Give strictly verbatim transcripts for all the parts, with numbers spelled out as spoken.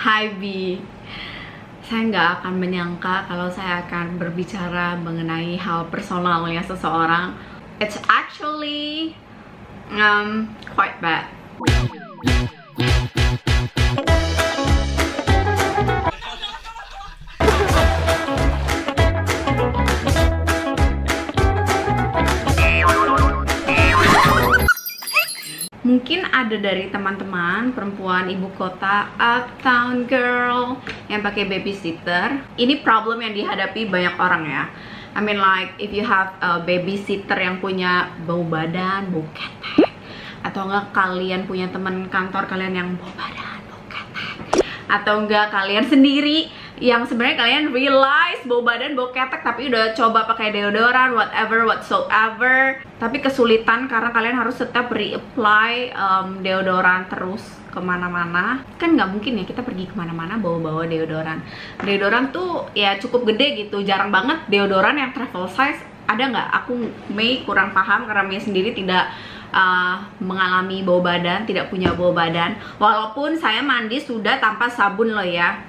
Hai Bi, saya nggak akan menyangka kalau saya akan berbicara mengenai hal personalnya seseorang. It's actually um, quite bad. Mungkin ada dari teman-teman perempuan ibu kota, uptown girl yang pakai babysitter. Ini problem yang dihadapi banyak orang ya. I mean like if you have a babysitter yang punya bau badan, bau ketek, atau enggak kalian punya teman kantor kalian yang bau badan, bau ketek, atau enggak kalian sendiri yang sebenarnya kalian realize bau badan, bau ketek, tapi udah coba pakai deodoran, whatever, whatsoever, tapi kesulitan karena kalian harus tetap reapply um, deodoran terus kemana-mana. Kan nggak mungkin ya kita pergi kemana-mana bawa-bawa deodoran. Deodoran tuh ya cukup gede gitu, jarang banget deodoran yang travel size. Ada nggak? Aku Mei kurang paham karena Mei sendiri tidak uh, mengalami bau badan, tidak punya bau badan. Walaupun saya mandi sudah tanpa sabun loh ya.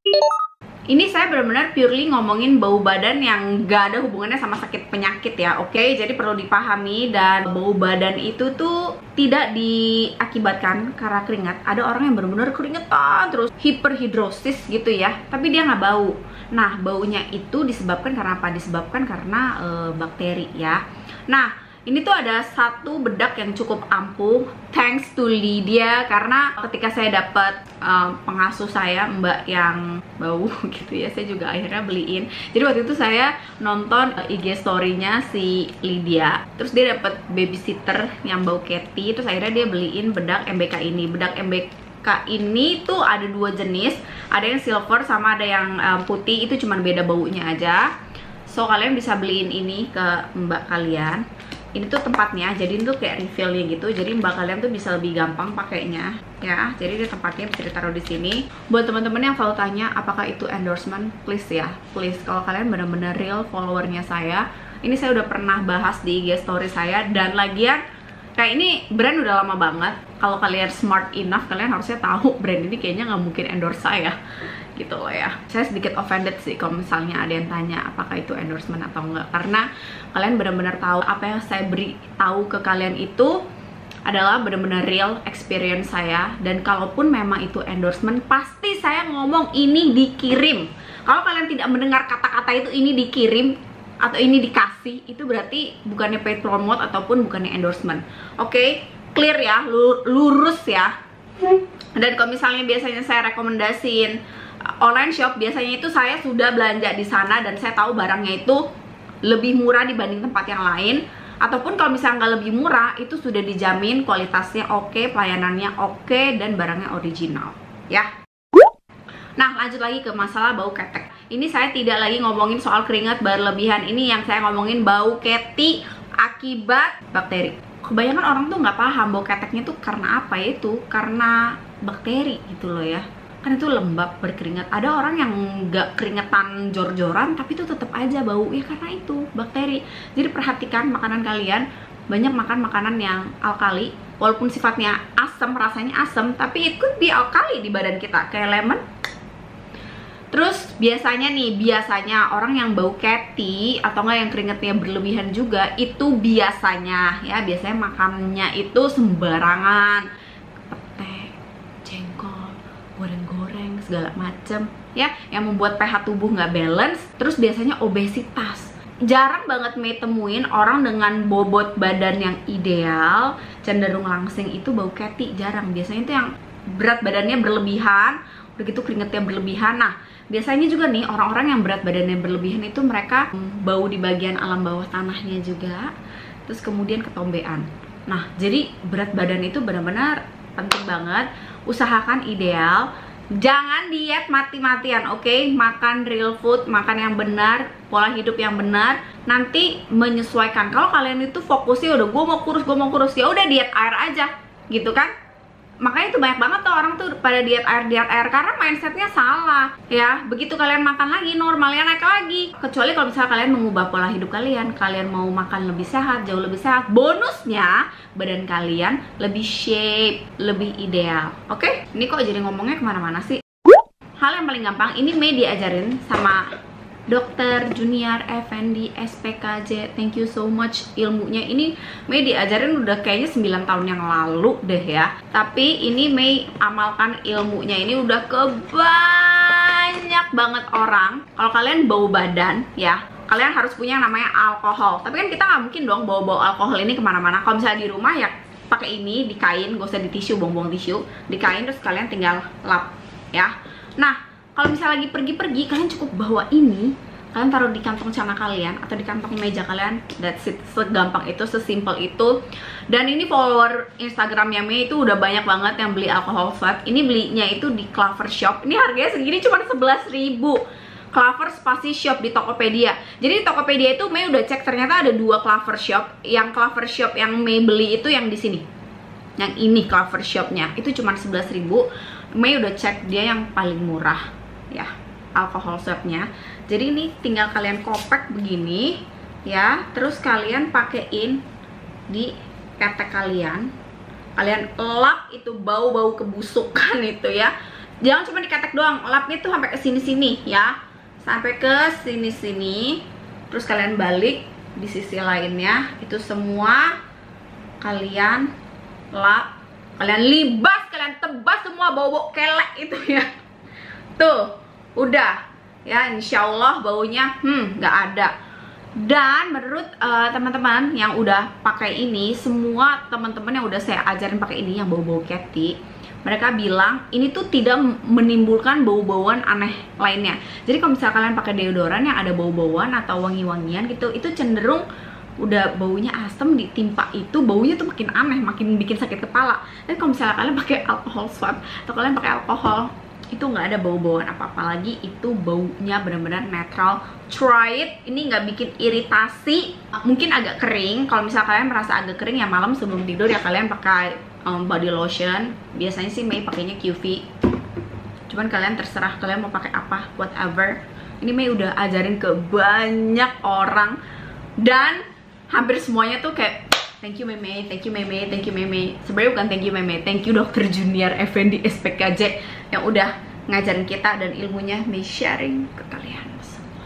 Ini saya benar-benar purely ngomongin bau badan yang gak ada hubungannya sama sakit penyakit ya, oke? Okay? Jadi perlu dipahami, dan bau badan itu tuh tidak diakibatkan karena keringat. Ada orang yang benar-benar keringetan terus, hiperhidrosis gitu ya, tapi dia nggak bau. Nah, baunya itu disebabkan karena apa? Disebabkan karena e, bakteri ya. Nah, ini tuh ada satu bedak yang cukup ampuh, thanks to Lydia, karena ketika saya dapat um, pengasuh saya, mbak yang bau gitu ya, saya juga akhirnya beliin. Jadi waktu itu saya nonton uh, I G story-nya si Lydia, terus dia dapat babysitter yang bau catty, terus akhirnya dia beliin bedak M B K ini. Bedak M B K ini tuh ada dua jenis, ada yang silver sama ada yang um, putih, itu cuman beda baunya aja. So kalian bisa beliin ini ke mbak kalian. Ini tuh tempatnya, jadi itu kayak refillnya gitu, jadi mbak kalian tuh bisa lebih gampang pakainya ya. Jadi dia tempatnya bisa ditaruh di sini. Buat teman-teman yang selalu tanya apakah itu endorsement, please ya, please, kalau kalian benar-benar real followernya saya, ini saya udah pernah bahas di I G story saya. Dan lagian kayak ini brand udah lama banget. Kalau kalian smart enough, kalian harusnya tahu brand ini kayaknya nggak mungkin endorse saya gitu loh ya. Saya sedikit offended sih kalau misalnya ada yang tanya apakah itu endorsement atau enggak, karena kalian benar-benar tahu apa yang saya beri tahu ke kalian itu adalah benar-benar real experience saya. Dan kalaupun memang itu endorsement, pasti saya ngomong ini dikirim. Kalau kalian tidak mendengar kata-kata itu ini dikirim atau ini dikasih, itu berarti bukannya paid promote ataupun bukannya endorsement. Oke, okay? Clear ya, lurus ya. Dan kalau misalnya biasanya saya rekomendasiin online shop, biasanya itu saya sudah belanja di sana dan saya tahu barangnya itu lebih murah dibanding tempat yang lain. Ataupun kalau misalnya nggak lebih murah, itu sudah dijamin kualitasnya oke, pelayanannya oke, dan barangnya original ya. Nah, lanjut lagi ke masalah bau ketek. Ini saya tidak lagi ngomongin soal keringat berlebihan. Ini yang saya ngomongin bau keti akibat bakteri. Kebanyakan orang tuh nggak paham bau keteknya tuh karena apa ya, itu karena bakteri gitu loh ya. Kan itu lembab, berkeringat. Ada orang yang nggak keringetan jor-joran tapi itu tetap aja bau ya, karena itu bakteri. Jadi perhatikan makanan kalian, banyak makan makanan yang alkali, walaupun sifatnya asam, rasanya asam, tapi it could be alkali di badan kita, kayak lemon. Terus biasanya nih, biasanya orang yang bau catty atau enggak yang keringetnya berlebihan juga, itu biasanya ya, biasanya makannya itu sembarangan, petek, jengkol, goreng-goreng, segala macem ya, yang membuat pH tubuh nggak balance. Terus biasanya obesitas. Jarang banget Mei temuin orang dengan bobot badan yang ideal, cenderung langsing, itu bau catty. Jarang. Biasanya itu yang berat badannya berlebihan, begitu keringetnya berlebihan. Nah, biasanya juga nih orang-orang yang berat badannya berlebihan itu mereka bau di bagian alam bawah tanahnya juga, terus kemudian ketombean. Nah, jadi berat badan itu benar-benar penting banget. Usahakan ideal, jangan diet mati-matian, oke? Okay? Makan real food, makan yang benar, pola hidup yang benar. Nanti menyesuaikan. Kalau kalian itu fokusnya udah gue mau kurus, gue mau kurus, ya udah diet air aja, gitu kan? Makanya itu banyak banget tuh orang tuh pada diet air, diet air, karena mindsetnya salah ya. Begitu kalian makan lagi, normalnya naik lagi. Kecuali kalau misalnya kalian mengubah pola hidup kalian, kalian mau makan lebih sehat, jauh lebih sehat, bonusnya badan kalian lebih shape, lebih ideal. Oke, ini kok jadi ngomongnya kemana-mana sih. hal yang paling gampang, ini Mei diajarin sama Dokter Junior Effendi S P K J. Thank you so much ilmunya. Ini Mei diajarin udah kayaknya sembilan tahun yang lalu deh ya. Tapi ini Mei amalkan ilmunya ini udah ke banyak banget orang. Kalau kalian bau badan ya, kalian harus punya yang namanya alkohol. Tapi kan kita nggak mungkin dong bawa-bawa alkohol ini kemana-mana. Kalau misalnya di rumah ya pakai ini di kain, gak usah di tisu, buang-buang tisu, di kain terus kalian tinggal lap ya. Nah, kalau misalnya lagi pergi-pergi, kalian cukup bawa ini, kalian taruh di kantong celana kalian atau di kantong meja kalian. That's it, segampang itu, sesimpel itu. Dan ini follower Instagramnya Mei itu udah banyak banget yang beli alcohol swab. Ini belinya itu di Clover Shop. Ini harganya segini cuma sebelas ribu. Clover Spasi Shop di Tokopedia. Jadi di Tokopedia itu Mei udah cek, ternyata ada dua Clover Shop. Yang Clover Shop yang Mei beli itu yang di sini. Yang ini Clover Shopnya itu cuma sebelas ribu. Mei udah cek dia yang paling murah ya, alkohol swabnya. Jadi ini tinggal kalian kopek begini ya, terus kalian pakein di ketek kalian, kalian lap itu bau-bau kebusukan itu ya. Jangan cuma di ketek doang, lapnya tuh sampai ke sini-sini ya, sampai ke sini-sini. Terus kalian balik di sisi lainnya, itu semua kalian lap, kalian libas, kalian tebas semua bau-bau kelek itu ya. Tuh, udah ya, insya Allah baunya hmm nggak ada. Dan menurut uh, teman-teman yang udah pakai ini, semua teman-teman yang udah saya ajarin pakai ini yang bau-bau catty, mereka bilang ini tuh tidak menimbulkan bau-bauan aneh lainnya. Jadi kalau misalnya kalian pakai deodoran yang ada bau-bauan atau wangi-wangian gitu, itu cenderung udah baunya asem ditimpa itu baunya tuh makin aneh, makin bikin sakit kepala. Tapi kalau misalnya kalian pakai alcohol swab atau kalian pakai alkohol, itu nggak ada bau-bauan apa-apa lagi, itu baunya benar-benar netral. Try it, ini nggak bikin iritasi, mungkin agak kering. Kalau misalnya kalian merasa agak kering ya malam sebelum tidur ya kalian pakai um, body lotion. Biasanya sih Mei pakainya Q V, cuman kalian terserah kalian mau pakai apa, whatever. Ini Mei udah ajarin ke banyak orang dan hampir semuanya tuh kayak thank you Meme, thank you Meme, thank you Meme. Sebenarnya bukan thank you Meme, thank you Dokter Junior Effendi S P K J yang udah ngajarin kita dan ilmunya Mei sharing ke kalian semua.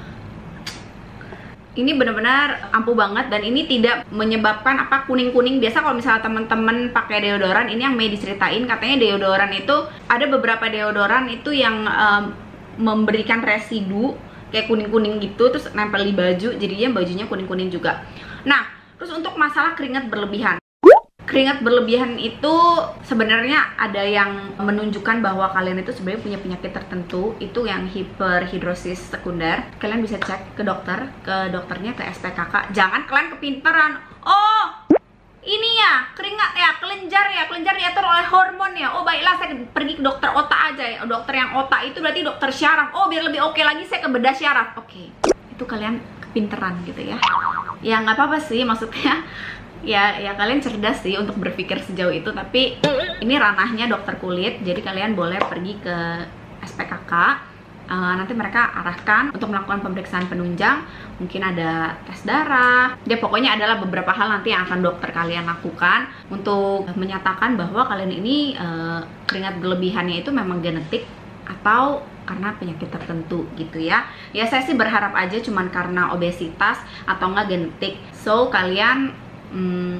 Ini benar-benar ampuh banget dan ini tidak menyebabkan apa kuning-kuning. Biasa kalau misalnya teman-teman pakai deodoran, ini yang Mei diceritain katanya deodoran itu ada beberapa deodoran itu yang um, memberikan residu kayak kuning-kuning gitu terus nempel di baju, jadinya bajunya kuning-kuning juga. Nah, terus untuk masalah keringat berlebihan, keringat berlebihan itu sebenarnya ada yang menunjukkan bahwa kalian itu sebenarnya punya penyakit tertentu, itu yang hiperhidrosis sekunder. Kalian bisa cek ke dokter, ke dokternya, ke S P K K. Jangan kalian kepinteran, oh ini ya keringat ya, kelenjar ya, kelenjar diatur oleh hormon ya. Oh baiklah saya pergi ke dokter otak aja ya. Dokter yang otak itu berarti dokter syaraf. Oh biar lebih oke lagi saya ke bedah syaraf. Oke, itu kalian pinteran gitu ya. Ya nggak apa-apa sih, maksudnya ya ya kalian cerdas sih untuk berpikir sejauh itu, tapi ini ranahnya dokter kulit, jadi kalian boleh pergi ke S P K K. Uh, nanti mereka arahkan untuk melakukan pemeriksaan penunjang, mungkin ada tes darah, dia pokoknya adalah beberapa hal nanti yang akan dokter kalian lakukan untuk menyatakan bahwa kalian ini uh, keringat berlebihannya itu memang genetik atau karena penyakit tertentu gitu ya. Ya saya sih berharap aja cuman karena obesitas atau enggak genetik. So kalian hmm,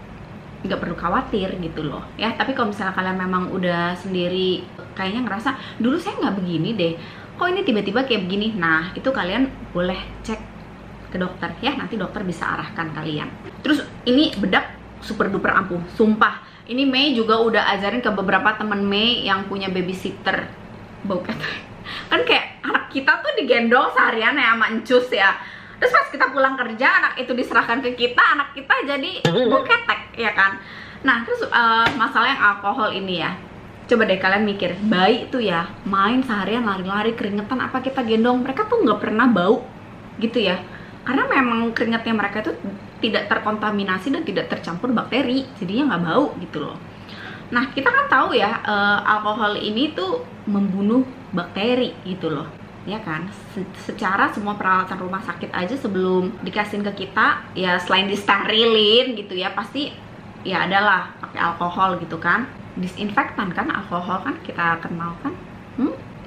nggak perlu khawatir gitu loh ya. Tapi kalau misalnya kalian memang udah sendiri kayaknya ngerasa dulu saya nggak begini deh, kok ini tiba-tiba kayak begini, nah itu kalian boleh cek ke dokter ya, nanti dokter bisa arahkan kalian. Terus ini bedak super duper ampuh, sumpah. Ini Mei juga udah ajarin ke beberapa temen Mei yang punya babysitter bau ketek. Kan kayak anak kita tuh digendong seharian ya sama encus ya, terus pas kita pulang kerja anak itu diserahkan ke kita, anak kita jadi bau ketek ya kan. Nah terus uh, masalah yang alkohol ini ya, coba deh kalian mikir, bayi itu ya main seharian lari-lari keringetan apa kita gendong, mereka tuh nggak pernah bau gitu ya, karena memang keringatnya mereka itu tidak terkontaminasi dan tidak tercampur bakteri, jadinya nggak bau gitu loh. Nah kita kan tahu ya uh, alkohol ini tuh membunuh bakteri gitu loh ya kan. Secara semua peralatan rumah sakit aja sebelum dikasihin ke kita ya, selain disterilin gitu ya, pasti ya adalah pakai alkohol gitu kan. Disinfektan kan alkohol kan, kita kenal kan, hmm?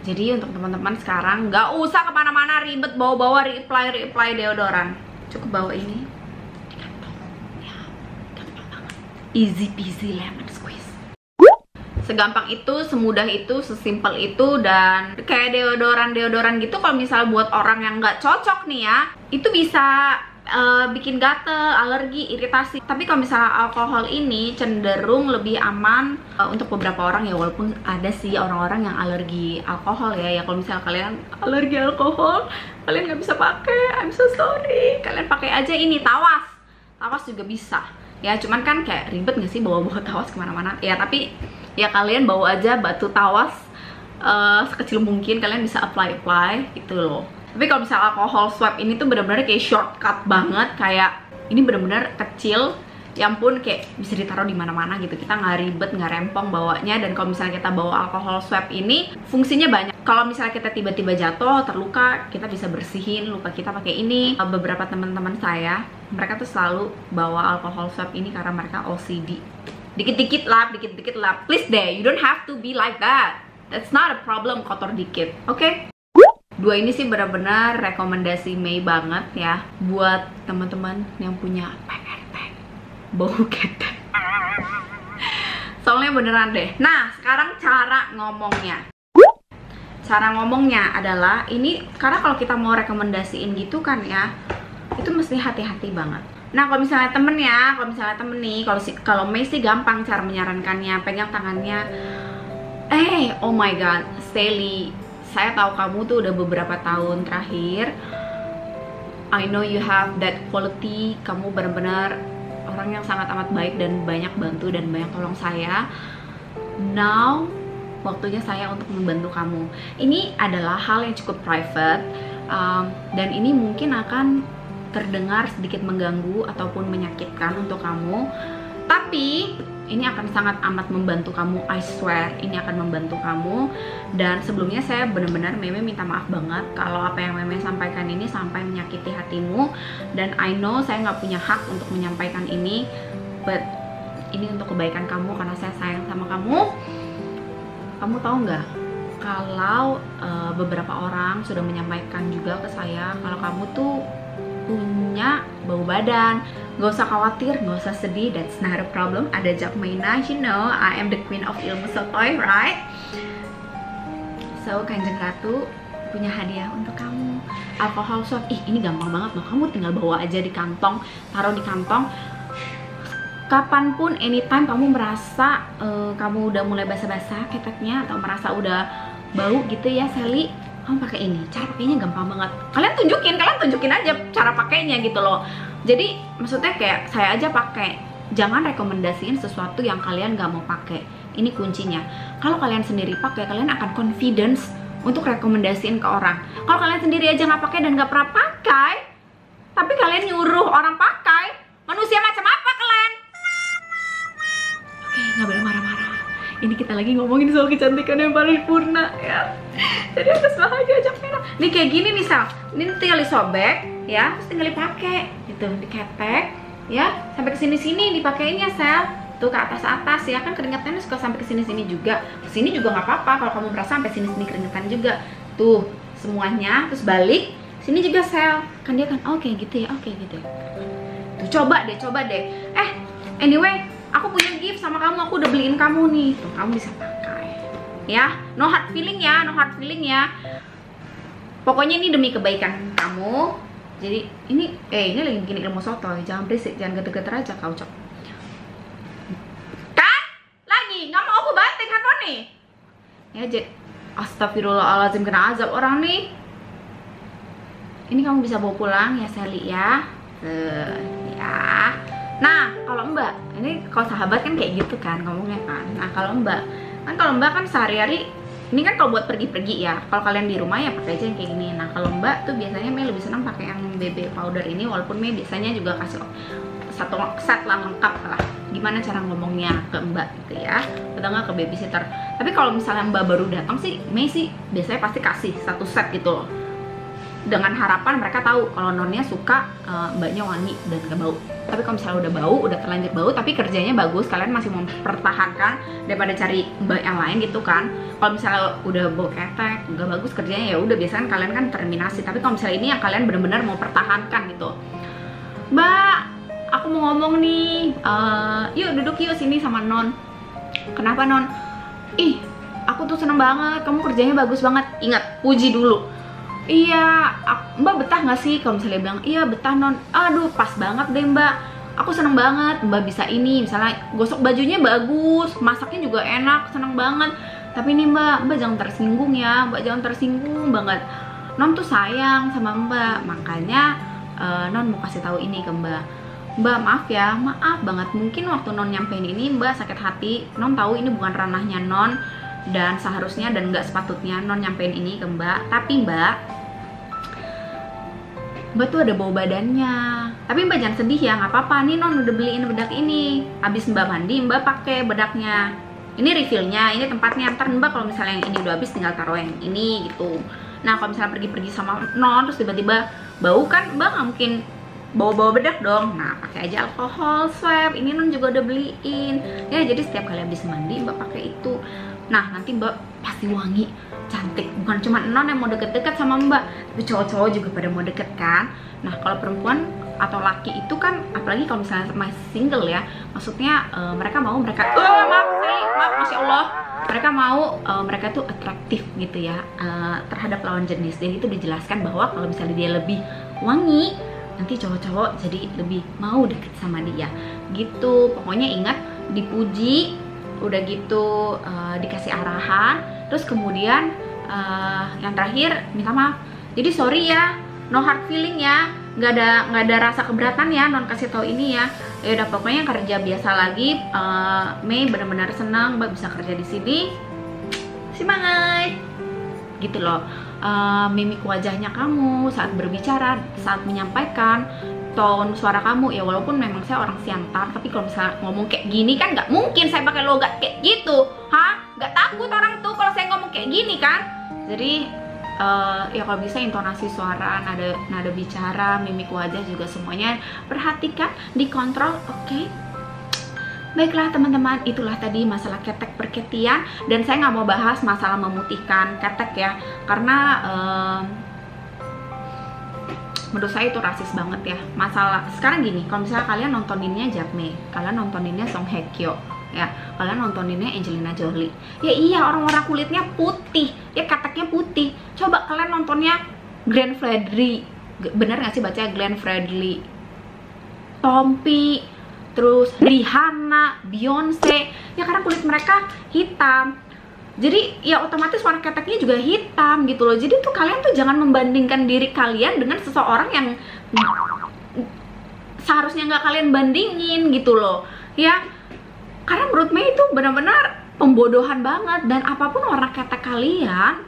Jadi untuk teman-teman sekarang nggak usah kemana-mana ribet bawa-bawa reapply reapply deodoran, cukup bawa ini di kantong ya, gampang banget, easy peasy lemon squeeze. Segampang itu, semudah itu, sesimpel itu. Dan kayak deodoran-deodoran gitu, kalau misal buat orang yang nggak cocok nih ya, itu bisa uh, bikin gatel, alergi, iritasi. Tapi kalau misalnya alkohol ini cenderung lebih aman uh, untuk beberapa orang ya, walaupun ada sih orang-orang yang alergi alkohol ya. Ya kalau misalnya kalian alergi alkohol, kalian nggak bisa pakai, I'm so sorry. Kalian pakai aja ini, tawas. Tawas juga bisa. Ya cuman kan kayak ribet nggak sih bawa-bawa tawas kemana-mana. Ya tapi ya kalian bawa aja batu tawas uh, sekecil mungkin, kalian bisa apply-apply gitu loh. Tapi kalau misalnya alkohol swab ini tuh bener-bener kayak shortcut banget, kayak ini bener-bener kecil, yang pun kayak bisa ditaruh di mana-mana gitu. Kita nggak ribet, nggak rempong bawanya. Dan kalau misalnya kita bawa alkohol swab ini fungsinya banyak. Kalau misalnya kita tiba-tiba jatuh, terluka, kita bisa bersihin luka kita pakai ini. Beberapa teman-teman saya, mereka tuh selalu bawa alkohol swab ini karena mereka O C D. Dikit-dikit lap, dikit-dikit lap. Please deh, you don't have to be like that. That's not a problem, kotor dikit, oke? Okay? Dua ini sih benar-benar rekomendasi Mei banget ya, buat teman-teman yang punya P R T, bau ketek. Soalnya beneran deh. Nah, sekarang cara ngomongnya. Cara ngomongnya adalah ini, karena kalau kita mau rekomendasiin gitu kan ya, itu mesti hati-hati banget. Nah kalau misalnya temen ya, kalau misalnya temen nih, kalau si, kalau Mei sih gampang cara menyarankannya, pegang tangannya. Eh, oh my god, Sally, saya tahu kamu tuh udah beberapa tahun terakhir, I know you have that quality, kamu benar-benar orang yang sangat amat baik dan banyak bantu dan banyak tolong saya. Now, waktunya saya untuk membantu kamu. Ini adalah hal yang cukup private, um, dan ini mungkin akan terdengar sedikit mengganggu ataupun menyakitkan untuk kamu, tapi ini akan sangat amat membantu kamu, I swear. Ini akan membantu kamu. Dan sebelumnya saya benar-benar Meme minta maaf banget kalau apa yang Meme sampaikan ini sampai menyakiti hatimu. Dan I know saya nggak punya hak untuk menyampaikan ini, but ini untuk kebaikan kamu karena saya sayang sama kamu. Kamu tahu nggak, kalau uh, beberapa orang sudah menyampaikan juga ke saya kalau kamu tuh punya bau badan. Gak usah khawatir, gak usah sedih, that's not a problem. Ada Jap Maina, you know, I am the queen of ilmu sotoy, right? So, Kanjeng Ratu punya hadiah untuk kamu, alkohol swab. Ih, ini gampang banget loh, kamu tinggal bawa aja di kantong, taruh di kantong. Kapanpun, anytime kamu merasa uh, kamu udah mulai basah-basah keteknya, atau merasa udah bau gitu ya, Sally, kamu pakai ini. Cara pakainya gampang banget. Kalian tunjukin, kalian tunjukin aja cara pakainya gitu loh. Jadi maksudnya kayak saya aja pakai. Jangan rekomendasiin sesuatu yang kalian gak mau pakai. Ini kuncinya. Kalau kalian sendiri pakai, kalian akan confidence untuk rekomendasiin ke orang. Kalau kalian sendiri aja nggak pakai dan nggak pernah pakai, tapi kalian nyuruh orang pakai, manusia macam apa kalian? Oke, nggak boleh marah-marah. Ini kita lagi ngomongin soal kecantikan yang paripurna ya. Jadi harus bahagia aja merah. Nih kayak gini nih Sal. Ini tinggal disobek ya, terus tinggal dipakai gitu, diketek ya, sampai ke sini-sini dipakainya Sal. Tuh ke atas-atas ya, kan keringetannya suka sampai ke sini-sini juga. Ke sini juga nggak apa-apa kalau kamu merasa sampai sini-sini keringetan juga. Tuh, semuanya terus balik. Sini juga Sal. Kan dia kan oke okay, gitu ya, oke okay, gitu ya. Tuh coba deh, coba deh. Eh, anyway, aku punya gift sama kamu, aku udah beliin kamu nih. Tuh, kamu bisa pakai. Ya, no hard feeling ya, no hard feeling ya. Pokoknya ini demi kebaikan kamu. Jadi ini, eh ini lagi bikin ilmu soto. Jangan berisik, jangan geter-geter aja kau cok. Kan? Lagi, nggak mau aku banting kan nih? Ya jadi, astagfirullahaladzim, kena azab orang nih. Ini kamu bisa bawa pulang ya Sally ya. Tuh, ya. Nah, kalau Mbak, ini kalau sahabat kan kayak gitu kan ngomongnya kan. Nah, kalau Mbak, kan kalau Mbak kan sehari-hari, ini kan kalau buat pergi-pergi ya. Kalau kalian di rumah ya pakai aja yang kayak gini. Nah, kalau Mbak tuh biasanya Mei lebih senang pakai yang B B powder ini, walaupun Mei biasanya juga kasih satu set lah lengkap lah. Gimana cara ngomongnya ke Mbak gitu ya, atau nggak ke babysitter. Tapi kalau misalnya Mbak baru datang sih, Mei sih biasanya pasti kasih satu set gitu loh. dengan harapan mereka tahu kalau nonnya suka uh, mbaknya wangi dan gak bau. Tapi kalau misalnya udah bau, udah terlanjur bau, tapi kerjanya bagus, kalian masih mempertahankan daripada cari mbak yang lain gitu kan. Kalau misalnya udah bau ketek, gak bagus kerjanya, ya udah biasanya kalian kan terminasi. Tapi kalau misalnya ini yang kalian benar-benar mau pertahankan gitu, mbak, aku mau ngomong nih, uh, yuk duduk yuk sini sama non. Kenapa non? Ih, aku tuh seneng banget, kamu kerjanya bagus banget. Ingat, puji dulu. Iya, mbak betah gak sih? Kalau misalnya bilang, iya betah non. Aduh, pas banget deh mbak, aku seneng banget mbak bisa ini. Misalnya gosok bajunya bagus, masaknya juga enak, seneng banget. Tapi nih mbak, mbak jangan tersinggung ya, mbak jangan tersinggung banget. Non tuh sayang sama mbak, makanya uh, non mau kasih tahu ini ke mbak. Mbak maaf ya, maaf banget, mungkin waktu non nyampein ini mbak sakit hati. Non tahu ini bukan ranahnya non, dan seharusnya dan nggak sepatutnya non nyampein ini ke mbak. Tapi mbak, mbak tuh ada bau badannya. Tapi mbak jangan sedih ya, nggak apa-apa. Nih non udah beliin bedak ini. Habis mbak mandi, mbak pakai bedaknya. Ini refillnya, ini tempatnya. Ntar mbak kalau misalnya yang ini udah habis tinggal taruh yang ini gitu. Nah kalau misalnya pergi-pergi sama non terus tiba-tiba bau kan, mbak nggak mungkin bawa-bawa bedak dong. Nah pakai aja alkohol swab. Ini non juga udah beliin. Ya jadi setiap kali habis mandi mbak pakai itu. Nah nanti mbak pasti wangi, cantik. Bukan cuma non yang mau deket-deket sama mbak, tapi cowok-cowok juga pada mau deket kan. Nah kalau perempuan atau laki itu kan, apalagi kalau misalnya masih single ya, maksudnya uh, mereka mau mereka oh, maaf sekali, maaf, masya Allah, mereka mau uh, mereka tuh atraktif gitu ya uh, terhadap lawan jenis. Dan itu dijelaskan bahwa kalau misalnya dia lebih wangi, nanti cowok-cowok jadi lebih mau deket sama dia gitu. Pokoknya ingat, dipuji, udah gitu uh, dikasih arahan, terus kemudian uh, yang terakhir minta maaf. Jadi sorry ya, no hard feeling ya, nggak ada nggak ada rasa keberatan ya non kasih tahu ini ya. Ya udah pokoknya kerja biasa lagi. uh, Mei benar-benar senang mbak bisa kerja di sini, semangat gitu loh. Uh, mimik wajahnya kamu saat berbicara, saat menyampaikan, tone suara kamu ya, walaupun memang saya orang Siantar, tapi kalau misalnya ngomong kayak gini kan nggak mungkin saya pakai logat kayak gitu, hah? Nggak takut orang tuh kalau saya ngomong kayak gini kan? Jadi uh, ya kalau bisa intonasi suara, nada nada bicara, mimik wajah juga semuanya perhatikan, dikontrol, oke? Okay? Baiklah teman-teman, itulah tadi masalah ketek perketian, dan saya nggak mau bahas masalah memutihkan ketek ya, karena um, menurut saya itu rasis banget ya. Masalah sekarang gini, kalau misalnya kalian nontoninnya Japme, kalian nontoninnya Song Hye Kyo ya, kalian nontoninnya Angelina Jolie, ya iya orang-orang kulitnya putih ya, keteknya putih. Coba kalian nontonnya Glenn Fredly, bener nggak sih bacanya Glenn Fredly, Tompi, terus Rihanna, Beyonce, ya karena kulit mereka hitam, jadi ya otomatis warna keteknya juga hitam gitu loh. Jadi tuh kalian tuh jangan membandingkan diri kalian dengan seseorang yang seharusnya nggak kalian bandingin gitu loh ya. Karena menurut Mei itu benar-benar pembodohan banget. Dan apapun warna ketek kalian,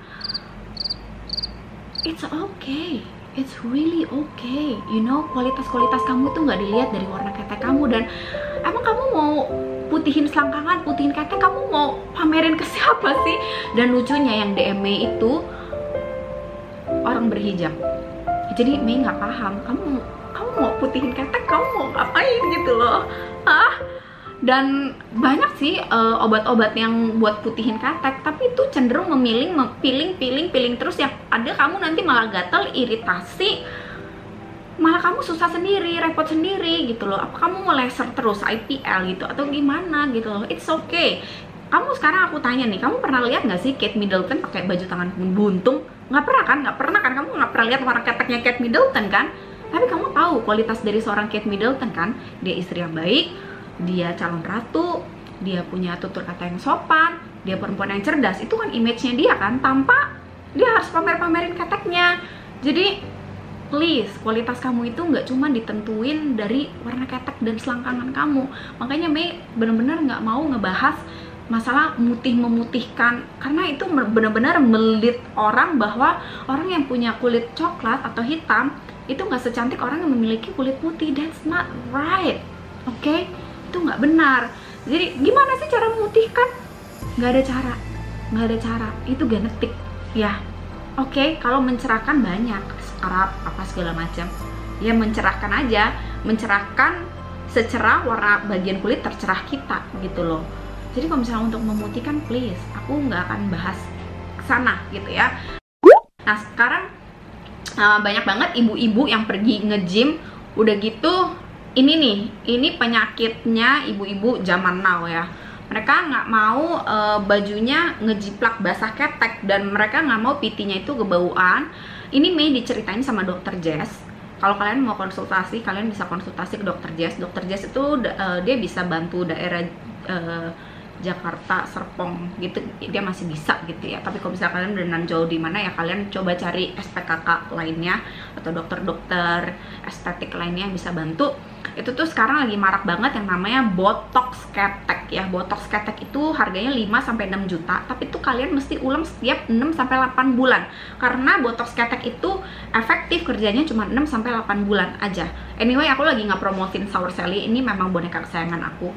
it's okay, it's really okay, you know. Kualitas-kualitas kamu tuh nggak dilihat dari warna ketek kamu. Dan emang kamu mau putihin selangkangan, putihin ketek, kamu mau pamerin ke siapa sih? Dan lucunya yang D M Mei itu orang berhijab. Jadi Mei nggak paham, kamu kamu mau putihin ketek, kamu mau ngapain gitu loh, ah? Dan banyak sih uh, obat-obat yang buat putihin ketek, tapi itu cenderung memilih, piling, piling, piling terus, yang ada kamu nanti malah gatal, iritasi, malah kamu susah sendiri, repot sendiri gitu loh. Apa kamu mau laser terus, I P L gitu atau gimana gitu loh? It's okay. Kamu sekarang aku tanya nih, kamu pernah lihat nggak sih Kate Middleton pakai baju tangan buntung? Nggak pernah kan? Nggak pernah kan? Kamu nggak pernah lihat warna keteknya Kate Middleton kan? Tapi kamu tahu kualitas dari seorang Kate Middleton kan? Dia istri yang baik, dia calon ratu, dia punya tutur kata yang sopan, dia perempuan yang cerdas. Itu kan image-nya dia kan, tanpa dia harus pamer-pamerin keteknya. Jadi please, kualitas kamu itu nggak cuma ditentuin dari warna ketek dan selangkangan kamu. Makanya Mei bener-bener nggak mau ngebahas masalah mutih memutihkan, karena itu benar-benar melit orang bahwa orang yang punya kulit coklat atau hitam itu nggak secantik orang yang memiliki kulit putih. That's not right, oke? Okay? Itu nggak benar. Jadi gimana sih cara memutihkan? Nggak ada cara, nggak ada cara. Itu genetik ya. Oke, okay? Kalau mencerahkan banyak, Arab apa segala macam. Ya mencerahkan aja, mencerahkan secerah warna bagian kulit tercerah kita gitu loh. Jadi kalau misalnya untuk memutihkan, please, aku nggak akan bahas sana gitu ya. Nah sekarang uh, banyak banget ibu-ibu yang pergi nge-gym, udah gitu ini nih, ini penyakitnya ibu-ibu zaman now ya. Mereka nggak mau uh, bajunya ngejiplak basah ketek, dan mereka nggak mau P T-nya itu kebauan. Ini Mei diceritain sama dokter Jess. Kalau kalian mau konsultasi, kalian bisa konsultasi ke dokter Jess. Dokter Jess itu uh, dia bisa bantu daerah uh, Jakarta, Serpong gitu, dia masih bisa gitu ya. Tapi kalau misalnya kalian beneran jauh di mana ya, kalian coba cari S P K K lainnya atau dokter-dokter estetik lainnya yang bisa bantu. Itu tuh sekarang lagi marak banget yang namanya botox ketek ya. Botox ketek itu harganya lima sampai enam juta, tapi tuh kalian mesti ulang setiap enam sampai delapan bulan. Karena botox ketek itu efektif kerjanya cuma enam sampai delapan bulan aja. Anyway, aku lagi nggak promotin Sour Sally, ini memang boneka kesayangan aku.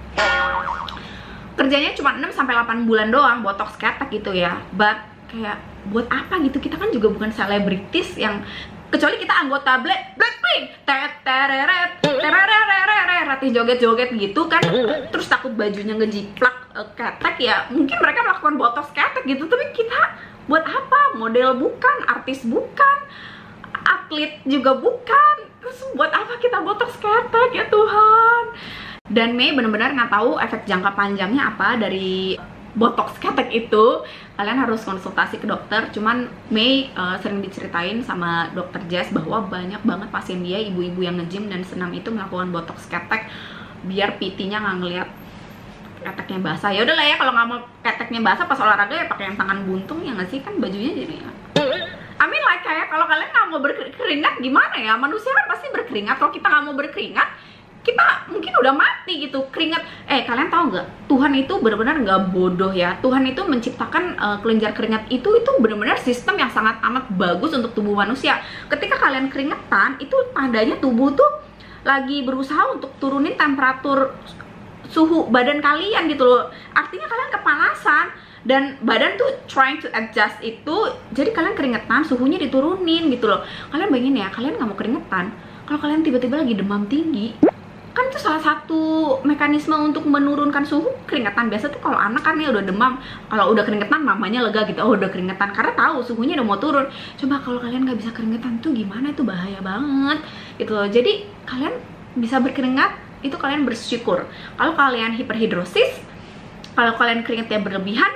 Kerjanya cuma enam sampai delapan bulan doang botox ketek gitu ya. But kayak buat apa gitu? Kita kan juga bukan selebritis yang, kecuali kita anggota Black Blackpink, tereret tereret ratih joget-joget gitu kan, terus takut bajunya ngejiplak uh, ketek ya, mungkin mereka melakukan botox ketek gitu. Tapi kita buat apa? Model bukan, artis bukan, atlet juga bukan, terus buat apa kita botox ketek ya Tuhan. Dan Mei benar-benar nggak tahu efek jangka panjangnya apa dari botox ketek itu. Kalian harus konsultasi ke dokter. Cuman Mei uh, sering diceritain sama dokter Jess bahwa banyak banget pasien dia, ibu-ibu yang nge-gym dan senam itu melakukan botox ketek biar P T-nya nggak ngeliat keteknya basah. Ya udahlah ya, kalau nggak mau keteknya basah pas olahraga ya pakai yang tangan buntung ya nggak sih, kan bajunya jadi ya. I mean like kayak kalau kalian nggak mau berkeringat gimana ya? Manusia kan pasti berkeringat. Kalau kita nggak mau berkeringat, kita mungkin udah mati gitu. Keringat, eh kalian tahu nggak, Tuhan itu benar-benar nggak bodoh ya. Tuhan itu menciptakan uh, kelenjar keringat itu itu benar-benar sistem yang sangat amat bagus untuk tubuh manusia. Ketika kalian keringetan, itu tandanya tubuh tuh lagi berusaha untuk turunin temperatur suhu badan kalian gitu loh. Artinya kalian kepanasan dan badan tuh trying to adjust itu. Jadi kalian keringetan, suhunya diturunin gitu loh. Kalian bayangin ya, kalian nggak mau keringetan, kalau kalian tiba-tiba lagi demam tinggi, kan itu salah satu mekanisme untuk menurunkan suhu, keringetan. Biasa tuh kalau anak kan ya udah demam, kalau udah keringetan mamanya lega gitu, oh udah keringetan, karena tahu suhunya udah mau turun. Coba kalau kalian nggak bisa keringetan tuh gimana, itu bahaya banget gitu loh. Jadi kalian bisa berkeringat, itu kalian bersyukur. Kalau kalian hiperhidrosis, kalau kalian keringetnya berlebihan,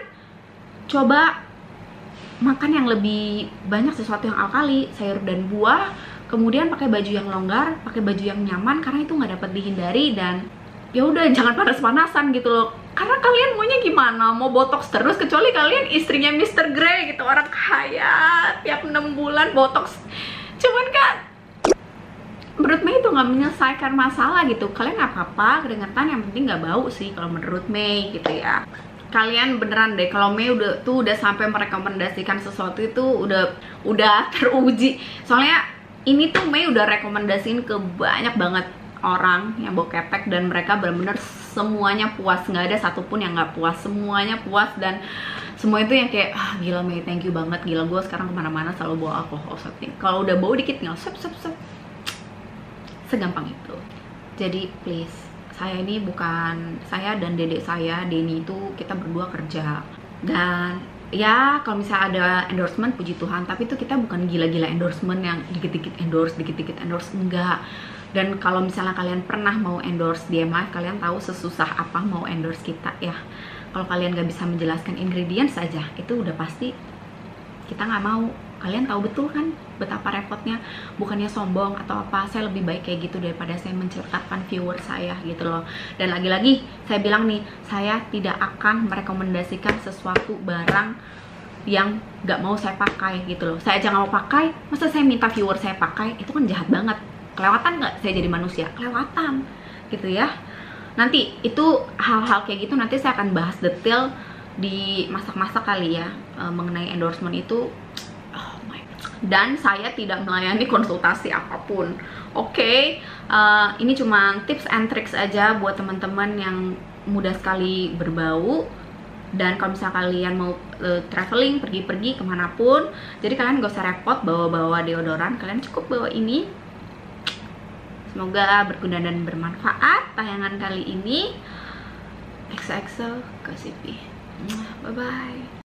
coba makan yang lebih banyak sesuatu yang alkali, sayur dan buah. Kemudian pakai baju yang longgar, pakai baju yang nyaman, karena itu nggak dapat dihindari. Dan ya udah, jangan panas-panasan gitu loh. Karena kalian maunya gimana? Mau botox terus? Kecuali kalian istrinya mister Grey gitu, orang kaya tiap enam bulan botox. Cuman kan menurut Mei itu nggak menyelesaikan masalah gitu. Kalian nggak apa-apa keringetan, yang penting nggak bau sih kalau menurut Mei gitu ya. Kalian beneran deh, kalau Mei udah tuh udah sampai merekomendasikan sesuatu itu udah udah teruji. Soalnya ini tuh Mei udah rekomendasiin ke banyak banget orang yang bawa ketek, dan mereka benar-benar semuanya puas, nggak ada satupun yang nggak puas, semuanya puas. Dan semua itu yang kayak, ah gila Mei, thank you banget, gila gue sekarang kemana-mana selalu bawa alkohol setting, kalau udah bau dikit tinggal sep sep sep, segampang itu. Jadi please, saya ini bukan, saya dan dedek saya Denny itu kita berdua kerja, dan ya kalau misalnya ada endorsement puji Tuhan, tapi itu kita bukan gila-gila endorsement yang dikit-dikit endorse, dikit-dikit endorse, enggak. Dan kalau misalnya kalian pernah mau endorse D M I, kalian tahu sesusah apa mau endorse kita ya. Kalau kalian gak bisa menjelaskan ingredients saja, itu udah pasti kita nggak mau. Kalian tahu betul kan betapa repotnya. Bukannya sombong atau apa, saya lebih baik kayak gitu daripada saya menceritakan viewer saya gitu loh. Dan lagi-lagi saya bilang nih, saya tidak akan merekomendasikan sesuatu barang yang nggak mau saya pakai gitu loh. Saya aja nggak mau pakai, masa saya minta viewer saya pakai? Itu kan jahat banget. Kelewatan nggak saya jadi manusia? Kelewatan gitu ya. Nanti itu hal-hal kayak gitu nanti saya akan bahas detail di masak-masak kali ya, e, mengenai endorsement itu. Dan saya tidak melayani konsultasi apapun. Oke, okay? uh, ini cuma tips and tricks aja buat teman-teman yang mudah sekali berbau. Dan kalau misalnya kalian mau uh, traveling, pergi-pergi kemanapun, jadi kalian gak usah repot bawa-bawa deodoran, kalian cukup bawa ini. Semoga berguna dan bermanfaat tayangan kali ini. X O X O Gossipy. Bye bye.